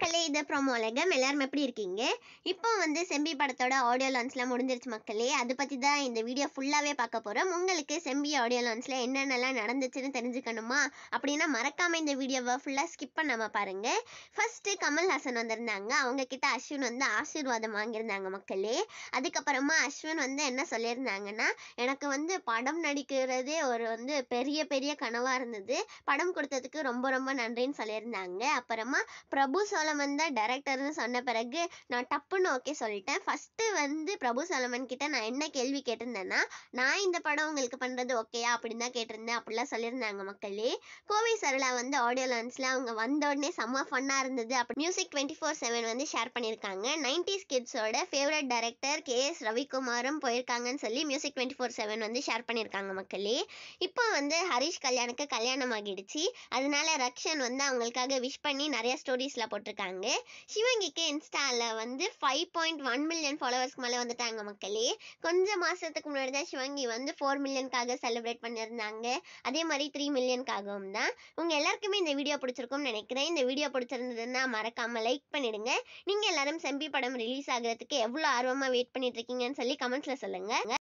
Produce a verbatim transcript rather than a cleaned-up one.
மக்களே, இது ப்ரோமோ உலகம். எல்லாரும் எப்படி இருக்கீங்க? இப்போ வந்து செம்பி படத்தோட ஆடியோ லான்ச்லாம் முடிஞ்சிருச்சு மக்களே. அதை பற்றி தான் இந்த வீடியோ ஃபுல்லாகவே பார்க்க போகிறோம். உங்களுக்கு செம்பி ஆடியோ லான்ச்சில் என்னென்னலாம் நடந்துச்சுன்னு தெரிஞ்சுக்கணுமா அப்படின்னா மறக்காமல் இந்த வீடியோவை ஃபுல்லாக ஸ்கிப் பண்ணாமல் பாருங்கள். ஃபஸ்ட்டு கமல்ஹாசன் வந்திருந்தாங்க. அவங்க கிட்ட அஸ்வின் வந்து ஆசீர்வாதம் வாங்கியிருந்தாங்க மக்களே. அதுக்கப்புறமா அஸ்வின் வந்து என்ன சொல்லியிருந்தாங்கன்னா, எனக்கு வந்து படம் நடிக்கிறதே ஒரு வந்து பெரிய பெரிய கனவாக இருந்தது. படம் கொடுத்ததுக்கு ரொம்ப ரொம்ப நன்றின்னு சொல்லியிருந்தாங்க. அப்புறமா பிரபு சோலமன் தான் டைரக்டர்னு சொன்ன பிறகு நான் டப்புன்னு ஓகே சொல்லிட்டேன். ஃபஸ்ட்டு வந்து பிரபு சோலமன் கிட்ட நான் என்ன கேள்வி கேட்டிருந்தேன்னா, நான் இந்த படம் உங்களுக்கு பண்ணுறது ஓகேயா அப்படின்னு தான் கேட்டிருந்தேன். அப்படிலாம் சொல்லியிருந்தாங்க மக்களே. கோவை சரளா வந்து ஆடியோ லான்ச்சில் அவங்க வந்த உடனே செம்ம ஃபன்னாக இருந்தது அப்படி மியூசிக் டுவெண்ட்டி ஃபோர் செவன் வந்து ஷேர் பண்ணியிருக்காங்க. நைன்டிஸ் கிட்ஸோட ஃபேவரட் டைரக்டர் கே எஸ் ரவிக்குமாரும் போயிருக்காங்கன்னு சொல்லி மியூசிக் டுவெண்ட்டி ஃபோர் செவன் வந்து ஷேர் பண்ணியிருக்காங்க மக்களே. இப்போ வந்து ஹரிஷ் கல்யாணுக்கு கல்யாணம் ஆகிடுச்சு. அதனால ரக்ஷன் வந்து அவங்களுக்காக விஷ் பண்ணி நிறைய ஸ்டோரிஸ்லாம் போட்டிருக்காங்க. சிவங்கிக்கு இன்ஸ்டாவில் வந்து ஃபைவ் பாயிண்ட் ஒன் மில்லியன் ஃபாலோவர்ஸ்க்கு மேலே வந்துட்டாங்க மக்களே. கொஞ்சம் மாதத்துக்கு முன்னாடி தான் சிவங்கி வந்து ஃபோர் மில்லியனுக்காக செலிப்ரேட் பண்ணியிருந்தாங்க. அதே மாதிரி த்ரீ மில்லியனுக்காகவும் தான். உங்கள் எல்லாருக்குமே இந்த வீடியோ பிடிச்சிருக்கும்னு நினைக்கிறேன். இந்த வீடியோ பிடிச்சிருந்ததுன்னா மறக்காமல் லைக் பண்ணிடுங்க. நீங்கள் எல்லாரும் செம்பி படம் ரிலீஸ் ஆகிறதுக்கு எவ்வளோ ஆர்வமாக வெயிட் பண்ணிட்டு இருக்கீங்கன்னு சொல்லி கமெண்ட்ஸில் சொல்லுங்கள்.